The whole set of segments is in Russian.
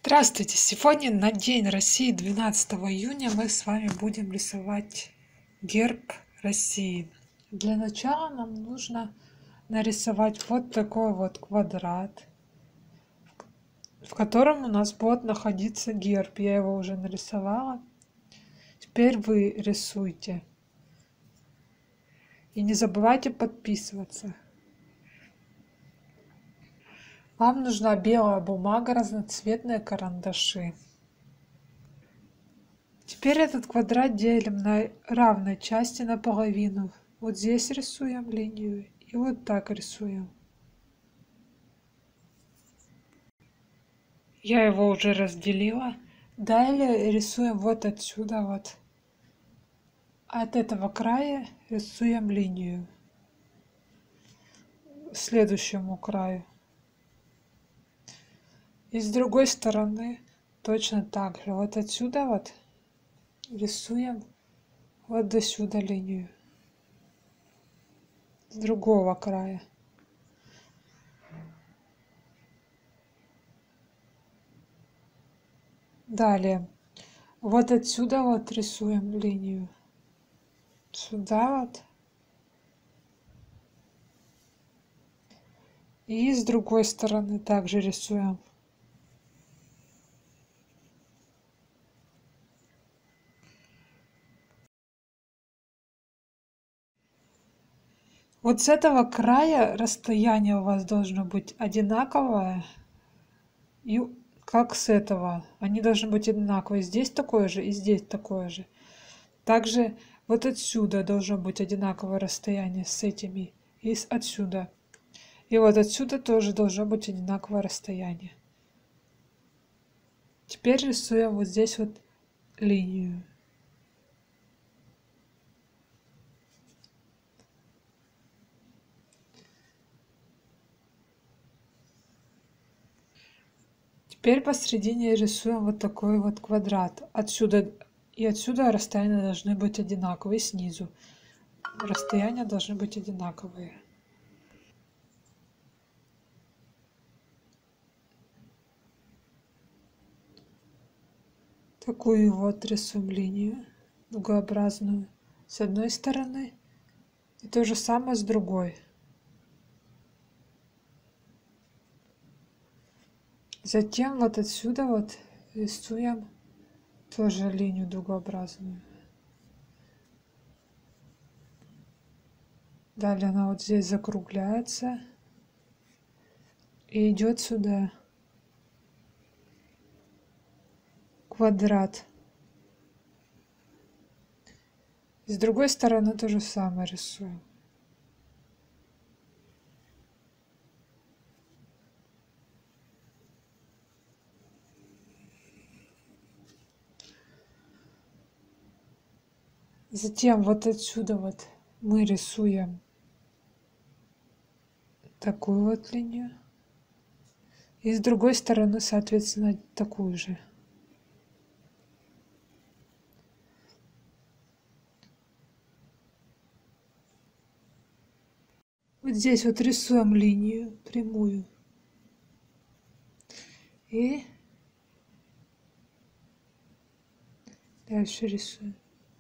Здравствуйте! Сегодня на День России 12 июня мы с вами будем рисовать герб России. Для начала нам нужно нарисовать вот такой вот квадрат, в котором у нас будет находиться герб. Я его уже нарисовала. Теперь вы рисуйте. И не забывайте подписываться. Вам нужна белая бумага, разноцветные карандаши. Теперь этот квадрат делим на равные части наполовину. Вот здесь рисуем линию и вот так рисуем. Я его уже разделила. Далее рисуем вот отсюда вот. От этого края рисуем линию к следующему краю. И с другой стороны точно так же. Вот отсюда вот рисуем вот до сюда линию. С другого края. Далее вот отсюда вот рисуем линию. Сюда вот. И с другой стороны также рисуем. Вот с этого края расстояние у вас должно быть одинаковое, и как с этого. Они должны быть одинаковые. Здесь такое же и здесь такое же. Также вот отсюда должно быть одинаковое расстояние с этими и отсюда. И вот отсюда тоже должно быть одинаковое расстояние. Теперь рисуем вот здесь вот линию. Теперь посередине рисуем вот такой вот квадрат. Отсюда и отсюда расстояния должны быть одинаковые, снизу. Расстояния должны быть одинаковые. Такую вот рисуем линию дугообразную с одной стороны и то же самое с другой. Затем вот отсюда вот рисуем тоже линию дугообразную. Далее она вот здесь закругляется и идет сюда. Квадрат. И с другой стороны то же самое рисуем. Затем вот отсюда вот мы рисуем такую вот линию. И с другой стороны, соответственно, такую же. Вот здесь вот рисуем линию прямую. И дальше рисуем.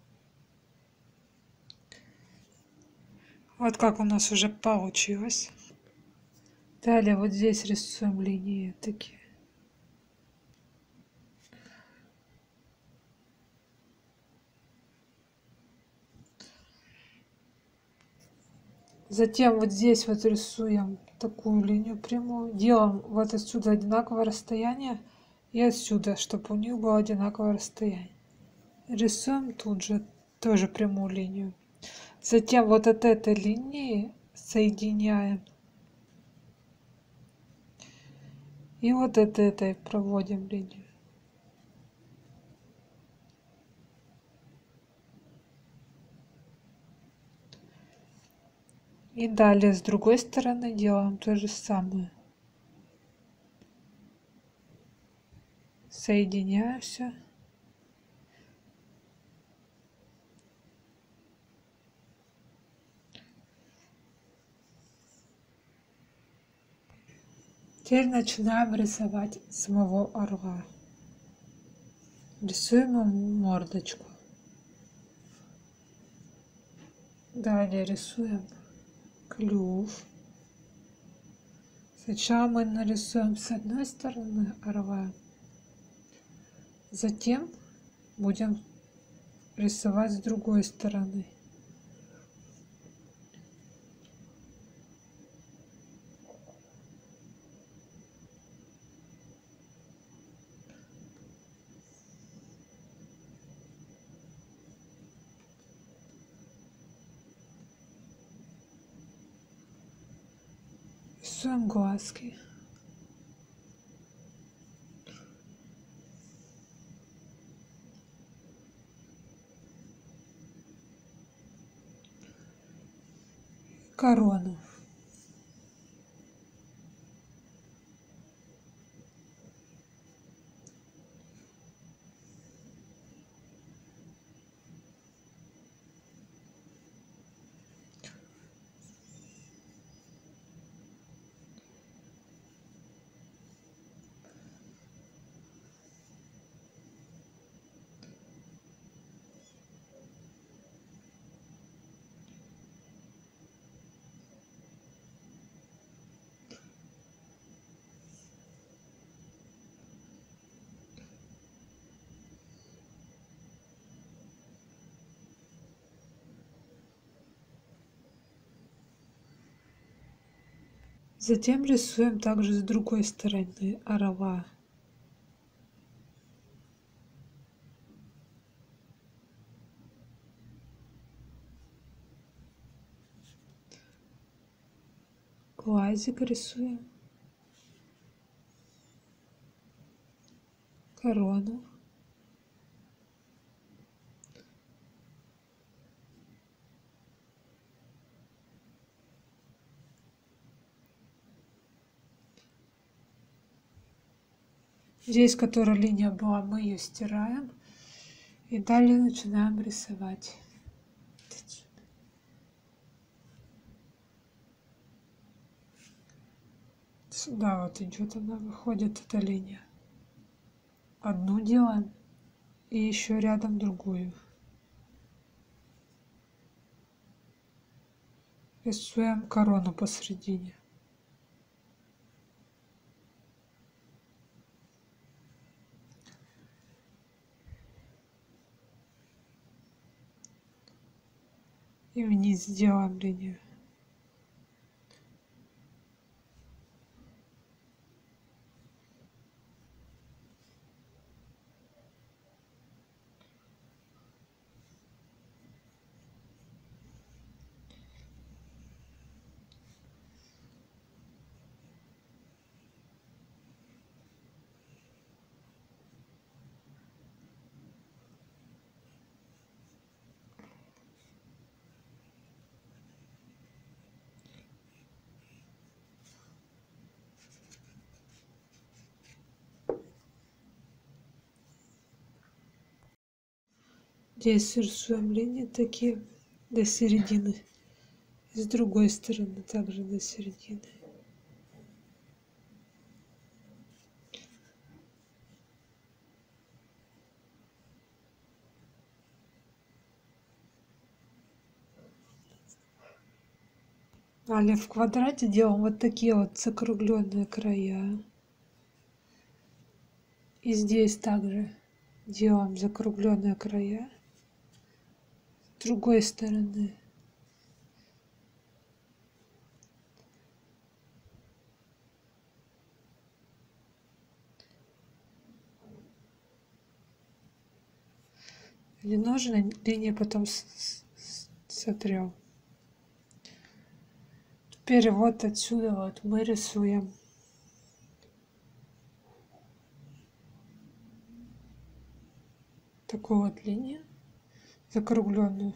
Вот как у нас уже получилось. Далее вот здесь рисуем линии такие. Затем вот здесь вот рисуем такую линию прямую. Делаем вот отсюда одинаковое расстояние и отсюда, чтобы у них было одинаковое расстояние. Рисуем тут же тоже прямую линию. Затем вот от этой линии соединяем. И вот от этой проводим линию. И далее с другой стороны делаем то же самое. Соединяю все. Теперь начинаем рисовать самого орла. Рисуем ему мордочку. Далее рисуем клюв. Сначала мы нарисуем с одной стороны орла, затем будем рисовать с другой стороны. Рисуем глазки. Корону. Затем рисуем также с другой стороны орла. Глазик рисуем. Корону. Здесь, которая линия была, мы ее стираем. И далее начинаем рисовать. Сюда вот идет она, выходит эта линия. Одну делаем и еще рядом другую. Рисуем корону посередине. И вниз сделаем линию. Здесь рисуем линии такие до середины. И с другой стороны также до середины. Далее в квадрате делаем вот такие вот закругленные края. И здесь также делаем закругленные края. С другой стороны. Ненужные линии потом сотрем. Теперь вот отсюда вот мы рисуем такую вот линию закругленную.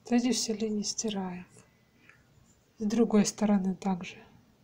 Эти все линии стираем. С другой стороны также.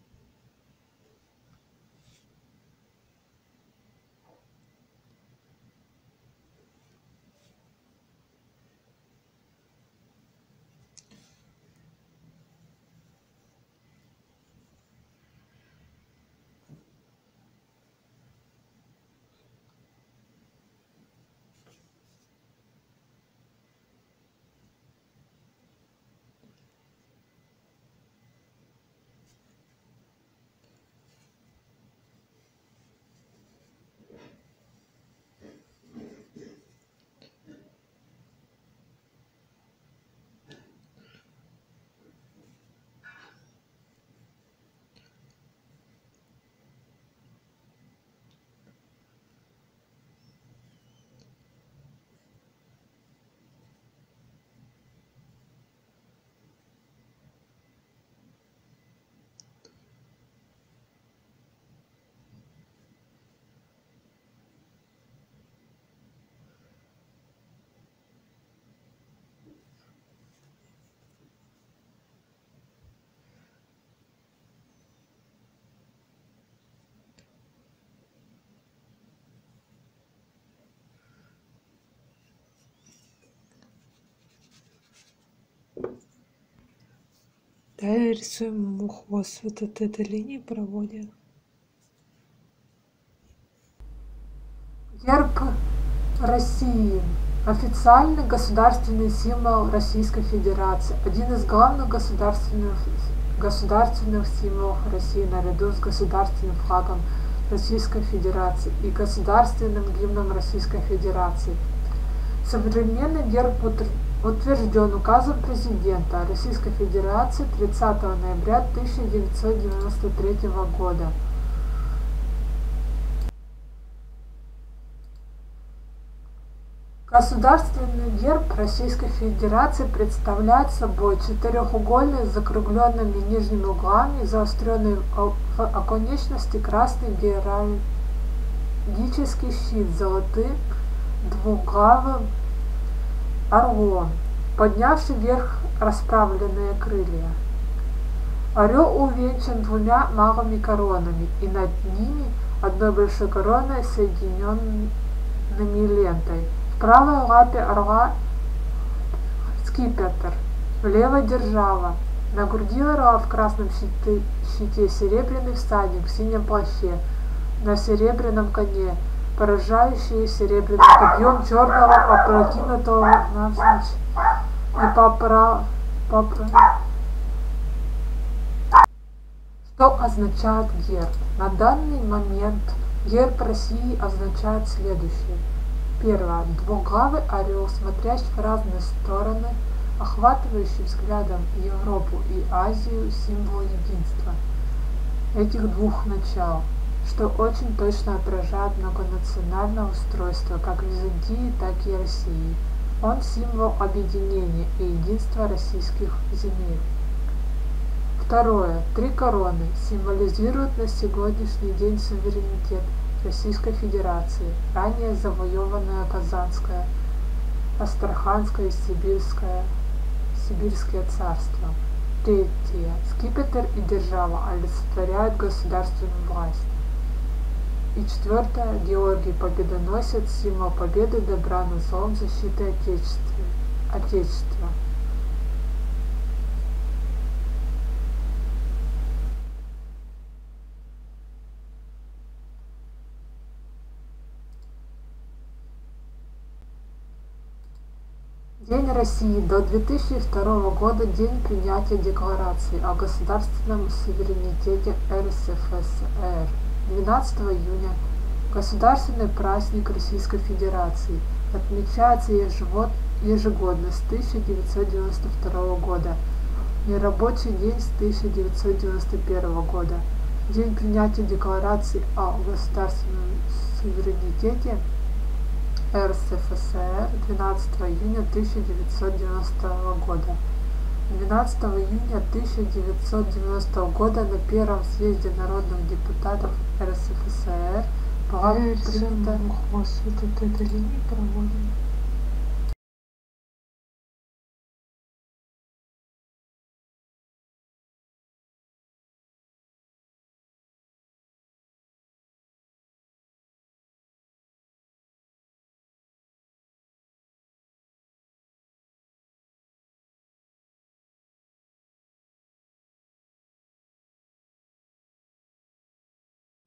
Далее рисуем ему хвост вот от этой линии проводим. Герб России. Официальный государственный символ Российской Федерации. Один из главных государственных символов России наряду с государственным флагом Российской Федерации и государственным гимном Российской Федерации. Современный герб утвержден указом президента Российской Федерации 30 ноября 1993 года. Государственный герб Российской Федерации представляет собой четырехугольный с закругленными нижними углами, заостренный в оконечности красный геральдический щит с золотым двуглавым орлом, поднявший вверх расправленные крылья. Орел увенчан двумя малыми коронами, и над ними одной большой короной, соединенными лентой. В правой лапе орла скипетр, в левой держава. На груди орла в красном щите серебряный всадник в синем плаще, на серебряном коне, поражающий серебряным копьем черного, опрокинутого навзничь и Что означает герб? На данный момент герб России означает следующее. Первое. Двуглавый орел, смотрящий в разные стороны, охватывающий взглядом Европу и Азию, символ единства этих двух начал, что очень точно отражает многонациональное устройство как Византии, так и России. Он символ объединения и единства российских земель. Второе. Три короны символизируют на сегодняшний день суверенитет Российской Федерации, ранее завоеванная Казанская, Астраханское и Сибирское царства. Третье. Скипетр и держава олицетворяют государственную власть. И четвертое. Георгий Победоносец, символ победы, добра над злом, защиты Отечества. День России. До 2002 года день принятия Декларации о государственном суверенитете РСФСР. 12 июня. Государственный праздник Российской Федерации. Отмечается ежегодно с 1992 года. Нерабочий день с 1991 года. День принятия Декларации о государственном суверенитете РСФСР 12 июня 1990 года. 12 июня 1990 года на Первом съезде народных депутатов РСФСР была принята хвост вот этой линии проводим.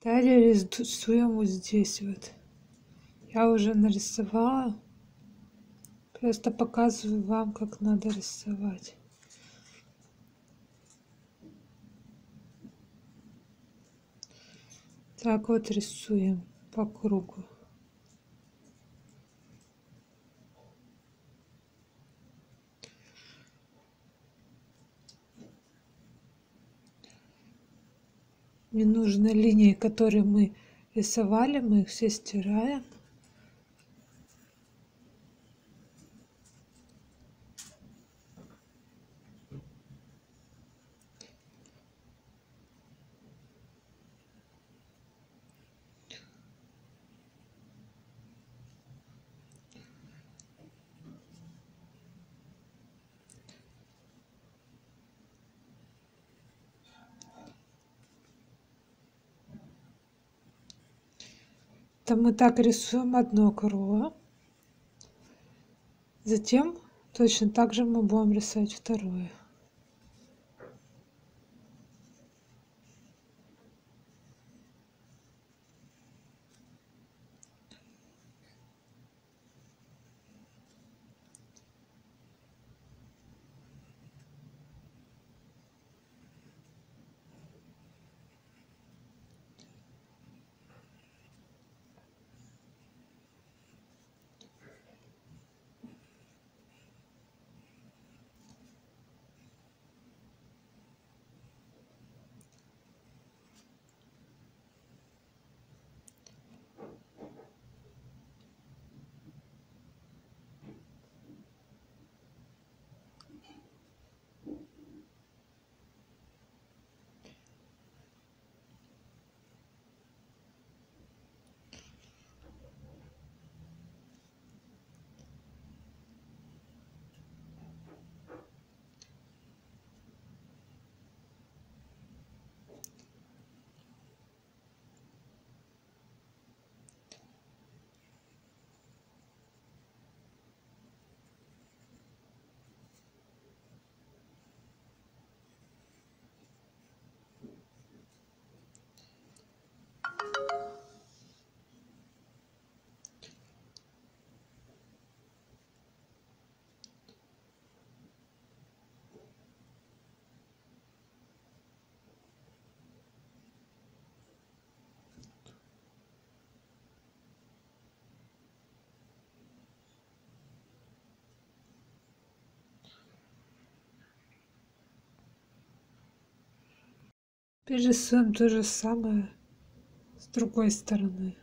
Далее рисуем вот здесь вот. Я уже нарисовала. Просто показываю вам, как надо рисовать. Так вот рисуем по кругу. Ненужные линии, которые мы рисовали, мы их все стираем. Это мы так рисуем одно крыло. Затем точно так же мы будем рисовать второе. Теперь рисуем то же самое с другой стороны.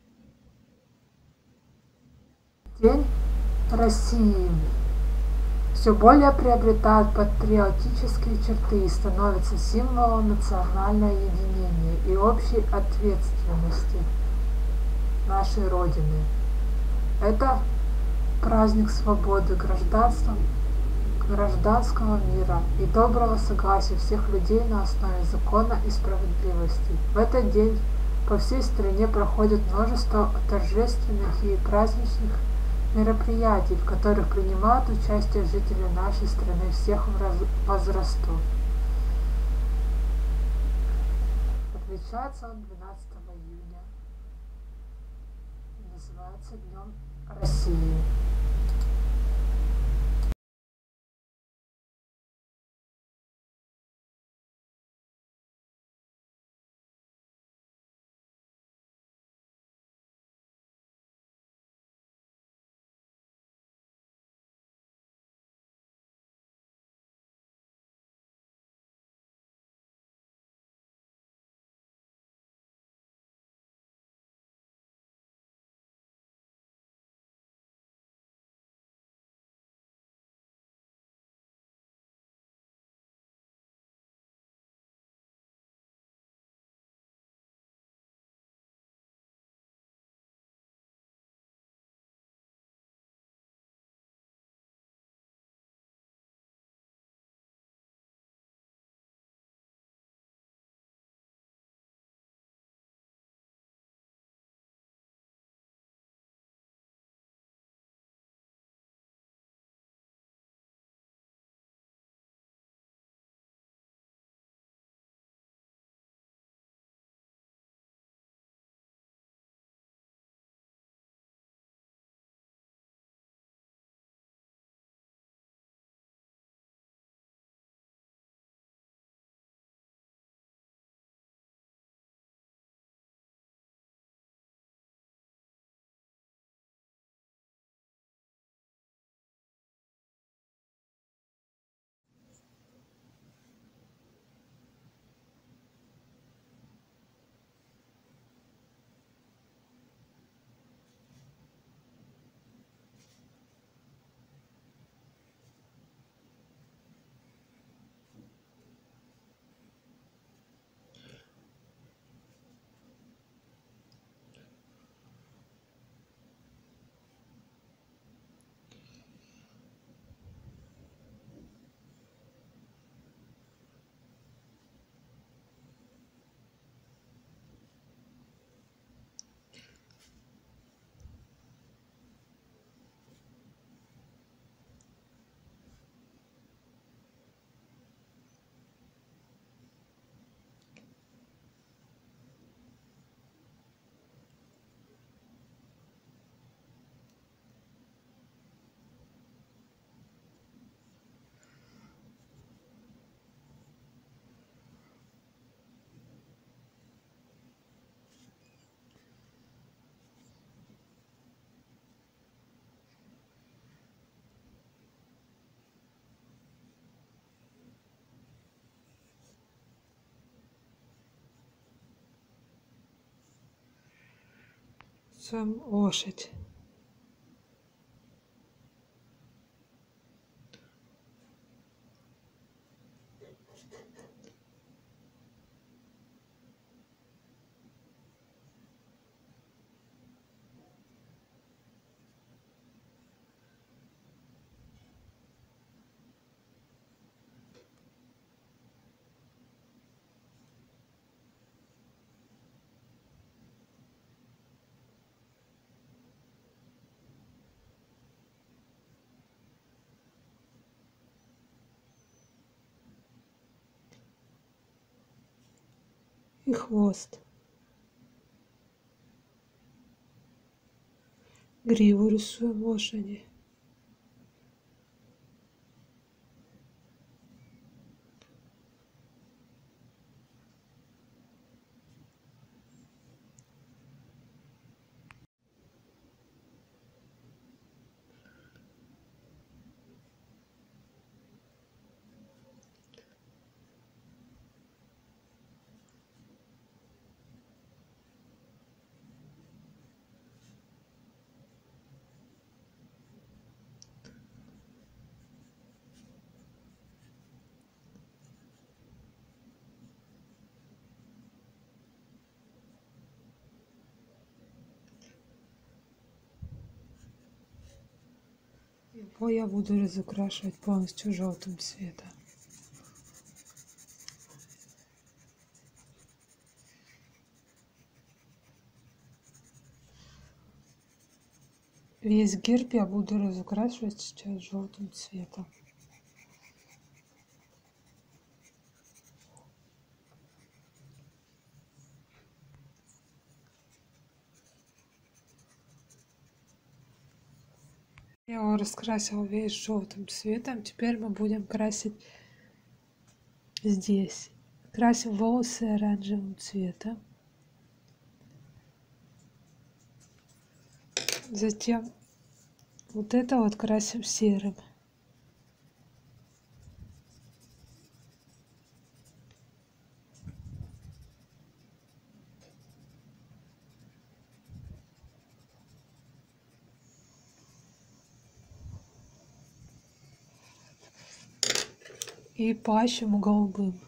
День России все более приобретает патриотические черты и становится символом национального единения и общей ответственности нашей Родины. Это праздник свободы, гражданского мира и доброго согласия всех людей на основе закона и справедливости. В этот день по всей стране проходит множество торжественных и праздничных мероприятий, в которых принимают участие жители нашей страны всех возрастов. Отмечается он 12 июня и называется Днем России. Рисуем лошадь. И хвост. Гриву рисуем лошади. Его я буду разукрашивать полностью желтым цветом. Весь герб я буду разукрашивать сейчас желтым цветом. Я его раскрасила весь желтым цветом. Теперь мы будем красить здесь. Красим волосы оранжевым цветом. Затем вот это вот красим серым. И плащ ему голубым.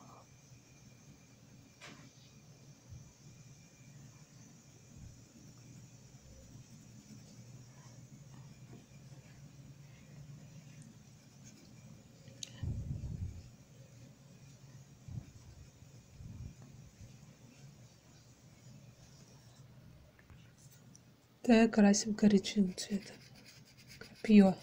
Так красим коричневым цветом. Копье.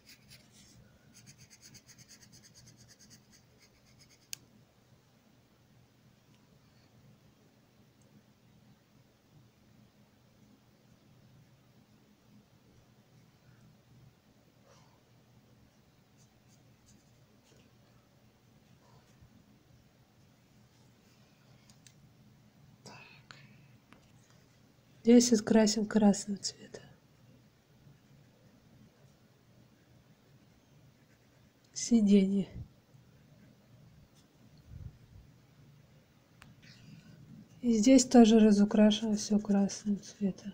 Здесь открасим красным цветом. Сиденье. И здесь тоже разукрашиваем все красным цветом.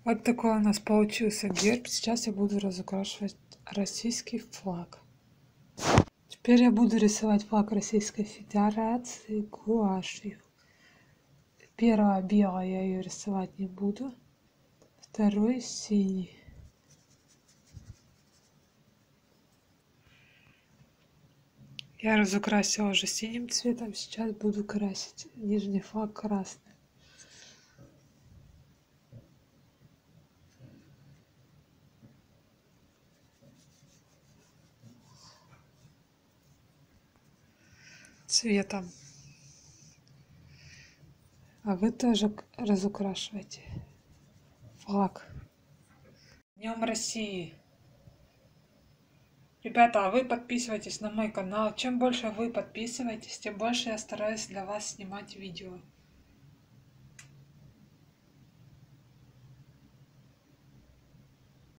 Вот такой у нас получился герб. Сейчас я буду разукрашивать российский флаг. Теперь я буду рисовать флаг Российской Федерации гуашью. Первая белая, я ее рисовать не буду. Второй синий. Я разукрасила уже синим цветом. Сейчас буду красить нижний флаг красным. Цветом. А вы тоже разукрашивайте флаг. Днем России! Ребята, а вы подписывайтесь на мой канал. Чем больше вы подписываетесь, тем больше я стараюсь для вас снимать видео.